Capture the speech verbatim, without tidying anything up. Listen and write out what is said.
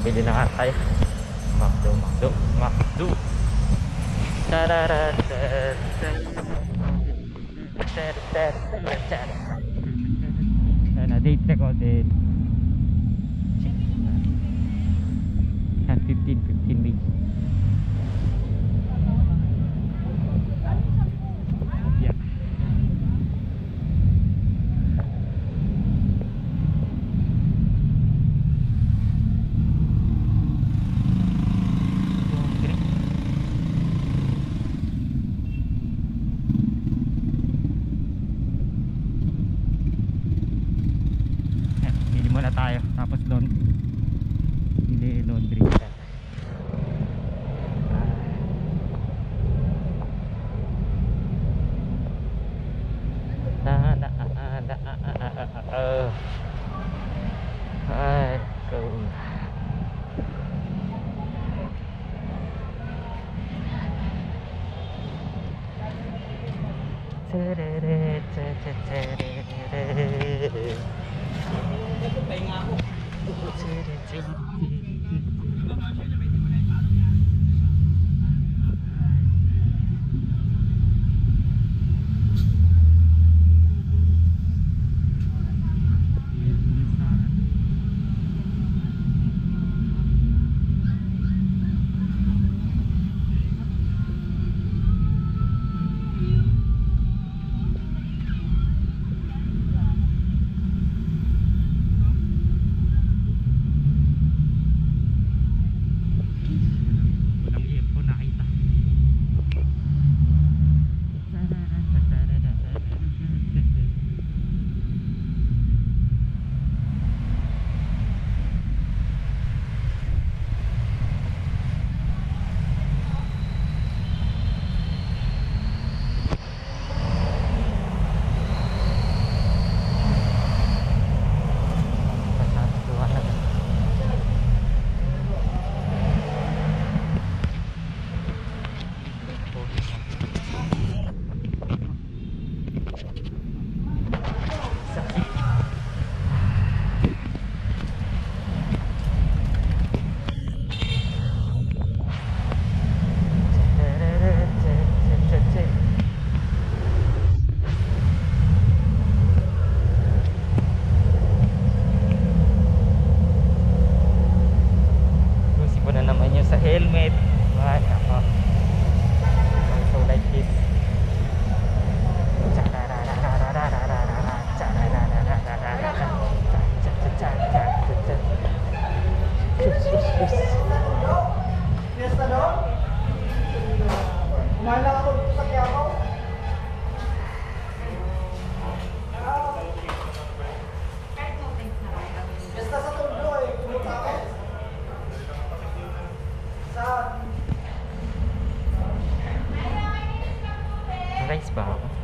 bili na nga tayo. Macdo, Macdo, Macdo. Na date check ko din. fifteen fifteen days. Yeah. Bili muna tayo tapos laundry. Bili laundry. Na na na na uh ay go. Tere tere tere tere. Pahinga ako. Tere tere. Helmet. Ay, ako. So like this. Fiesta no? Kumain lang ako sa Quiapo. Fiesta sa Tondo eh. Pumunta ako. Rice ba ako?